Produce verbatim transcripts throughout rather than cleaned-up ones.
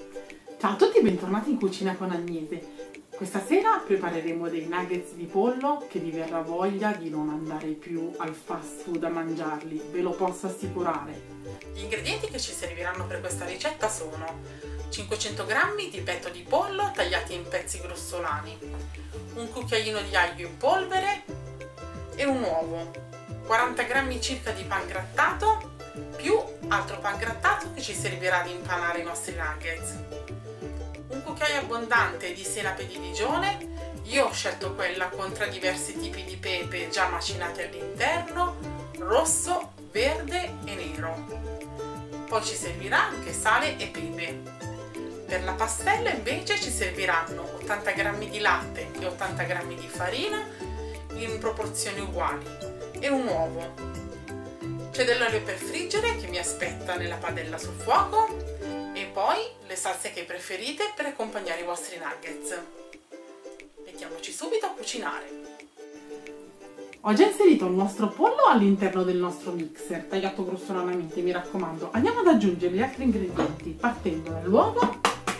Ciao a tutti e bentornati in Cucina con Agnese. Questa sera prepareremo dei nuggets di pollo che vi verrà voglia di non andare più al fast food a mangiarli, ve lo posso assicurare. Gli ingredienti che ci serviranno per questa ricetta sono cinquecento grammi di petto di pollo tagliati in pezzi grossolani, un cucchiaino di aglio in polvere e un uovo, quaranta grammi circa di pan grattato più altro pan grattato che ci servirà ad impanare i nostri nuggets, un cucchiaio abbondante di senape di Digione. Io ho scelto quella con tre diversi tipi di pepe già macinati all'interno, rosso, verde e nero. Poi ci servirà anche sale e pepe. Per la pastella invece ci serviranno ottanta grammi di latte e ottanta grammi di farina in proporzioni uguali e un uovo. C'è dell'olio per friggere che mi aspetta nella padella sul fuoco e poi le salse che preferite per accompagnare i vostri nuggets. Mettiamoci subito a cucinare. Ho già inserito il nostro pollo all'interno del nostro mixer, tagliato grossolanamente, mi raccomando. Andiamo ad aggiungere gli altri ingredienti, partendo dall'uovo,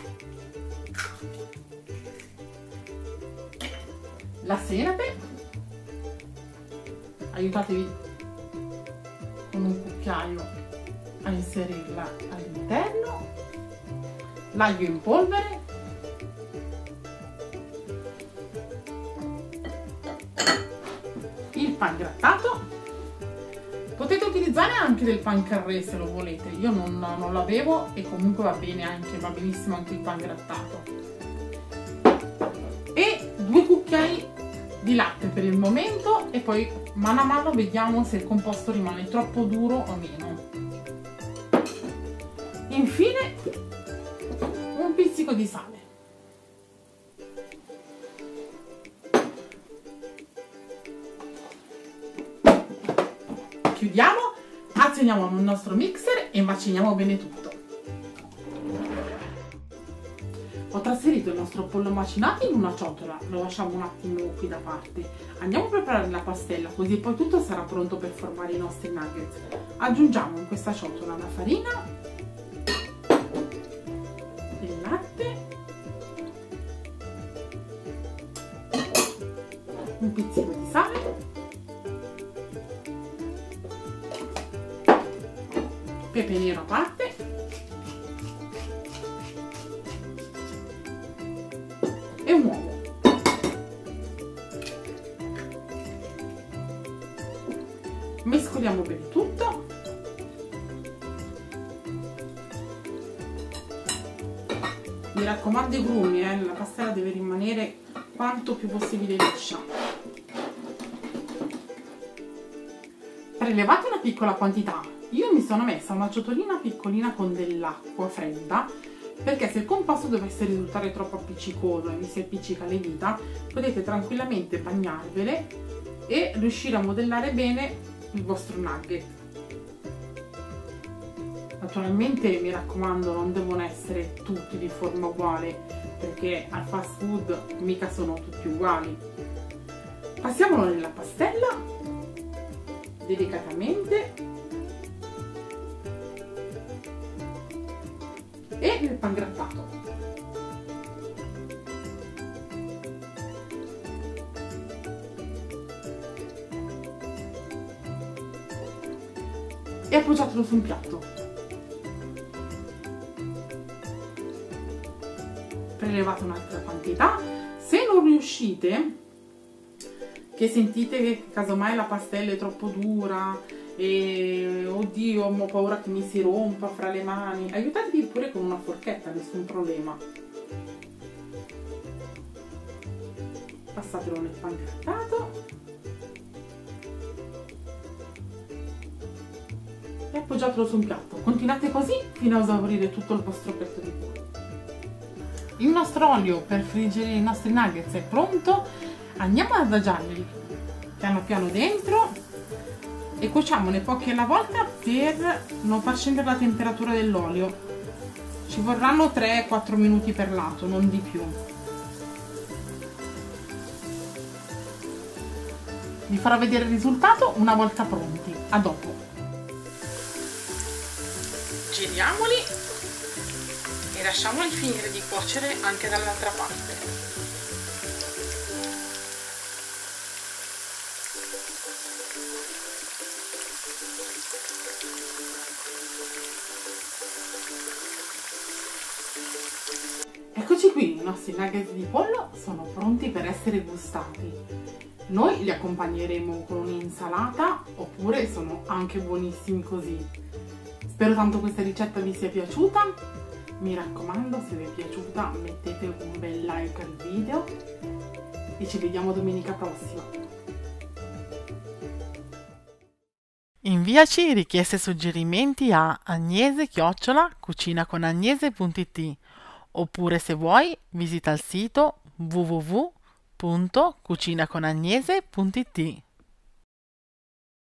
la senape, aiutatevi con un cucchiaio a inserirla all'interno, l'aglio in polvere, il pan grattato. Potete utilizzare anche del pan carré se lo volete, io non, non l'avevo e comunque va bene anche, va benissimo anche il pan grattato, e due cucchiai di latte per il momento e poi mano a mano vediamo se il composto rimane troppo duro o meno. Infine un pizzico di sale. Chiudiamo, azioniamo il nostro mixer e maciniamo bene tutto. Ho trasferito il nostro pollo macinato in una ciotola, lo lasciamo un attimo qui da parte. Andiamo a preparare la pastella, così poi tutto sarà pronto per formare i nostri nuggets. Aggiungiamo in questa ciotola la farina, il latte, un pizzico di sale, pepe nero a parte, e un uovo. Mescoliamo bene tutto. Mi raccomando i grumi, eh? La pastella deve rimanere quanto più possibile liscia. Prelevate una piccola quantità. Io mi sono messa una ciotolina piccolina con dell'acqua fredda, perché se il composto dovesse risultare troppo appiccicoso e vi si appiccica le dita, potete tranquillamente bagnarvele e riuscire a modellare bene il vostro nugget. Naturalmente mi raccomando, non devono essere tutti di forma uguale, perché al fast food mica sono tutti uguali. Passiamolo nella pastella delicatamente e nel pan grattato. E appoggiatelo su un piatto. Prelevate un'altra quantità. Se non riuscite, che sentite che casomai la pastella è troppo dura e oddio ho paura che mi si rompa fra le mani, aiutatevi pure con una forchetta, nessun problema. Passatelo nel pan grattato e appoggiatelo su un piatto. Continuate così fino a esaurire tutto il vostro petto di pollo. Il nostro olio per friggere i nostri nuggets è pronto. Andiamo ad adagiarli piano piano dentro e cuociamone pochi alla volta per non far scendere la temperatura dell'olio. Ci vorranno tre quattro minuti per lato, non di più. Vi farò vedere il risultato una volta pronti. A dopo. Giriamoli e lasciamoli finire di cuocere anche dall'altra parte. Eccoci qui, i nostri nuggets di pollo sono pronti per essere gustati. Noi li accompagneremo con un'insalata oppure sono anche buonissimi così. Spero tanto questa ricetta vi sia piaciuta. Mi raccomando, se vi è piaciuta mettete un bel like al video e ci vediamo domenica prossima. Inviaci richieste e suggerimenti a agnese chiocciola cucinaconagnese punto it oppure, se vuoi, visita il sito w w w punto cucinaconagnese punto it.